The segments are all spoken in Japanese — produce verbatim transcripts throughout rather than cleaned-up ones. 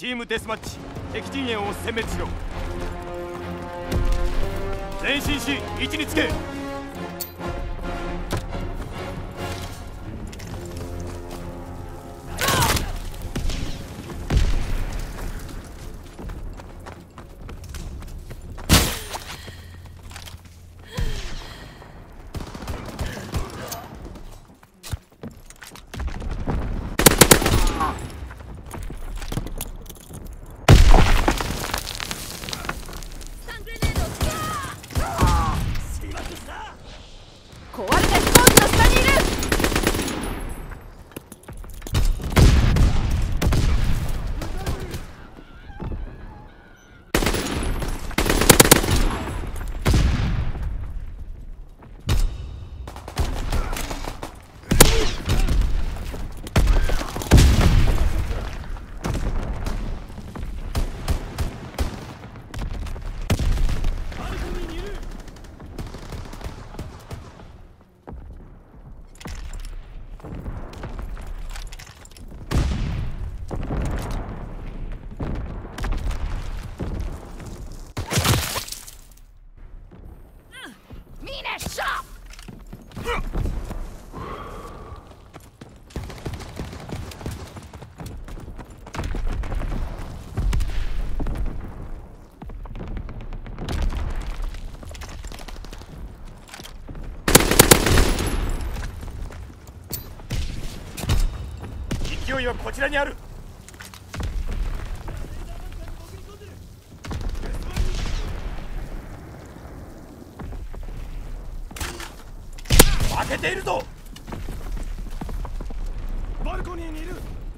チームデスマッチ、敵陣営を殲滅しろ。前進し位置につけ。勢いはこちらにある。負けているぞ。バルコニーにいる。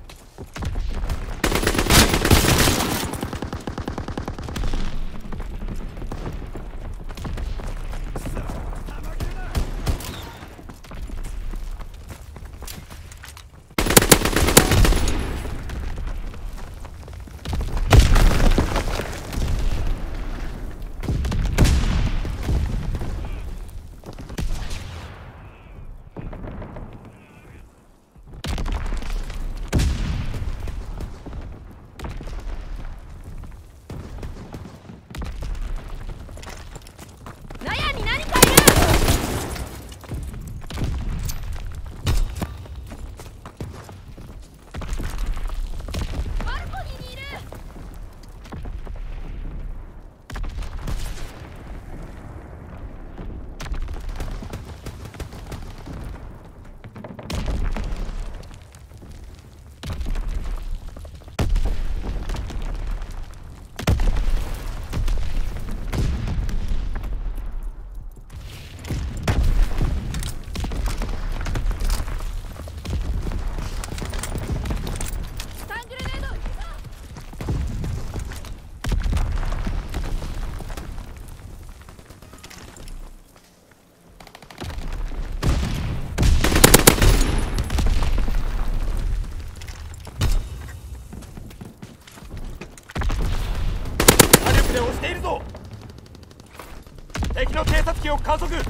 押しているぞ。敵の偵察機を観測。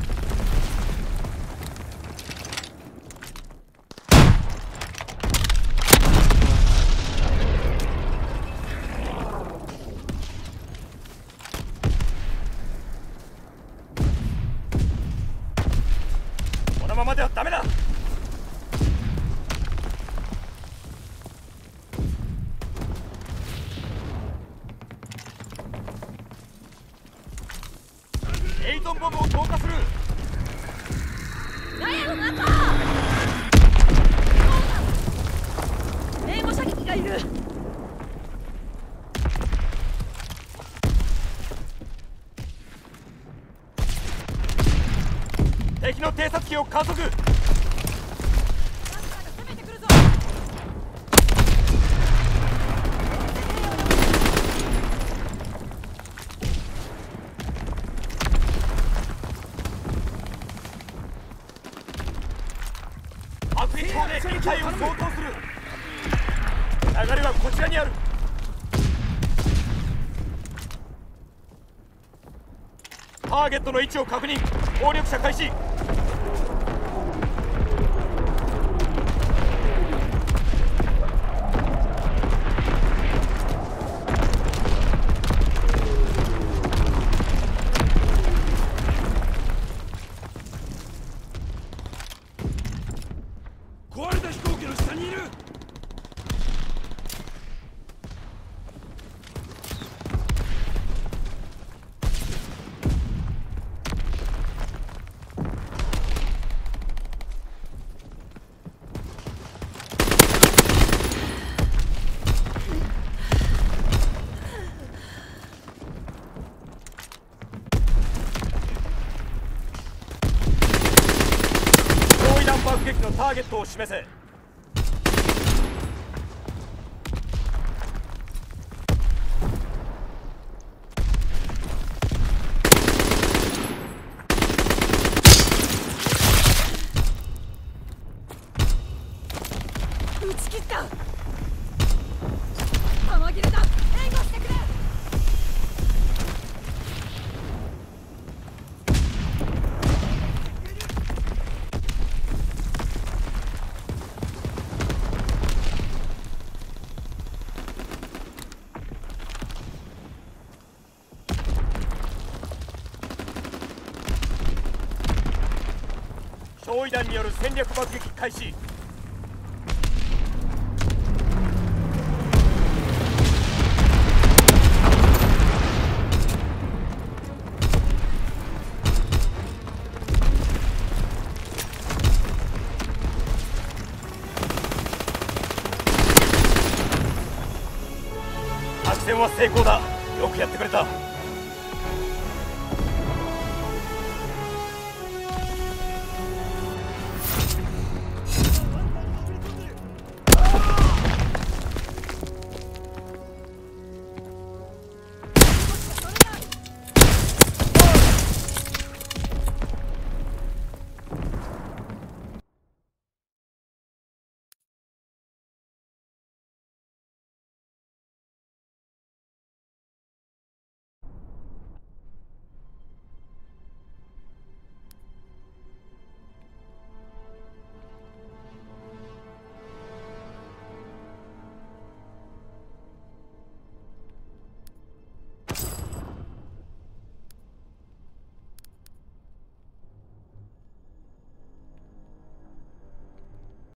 このままではダメだ。エイトンボムを投下する。 納屋の中。援護射撃がいる。 敵の偵察機を観測。爆撃砲で機体を相当する。流れはこちらにある。ターゲットの位置を確認。砲力射開始。 ターゲットを示せ。 撃ち切った。弾切れだ。援護してくれ。 焼夷弾による戦略爆撃開始。作戦は成功だ。よくやってくれた。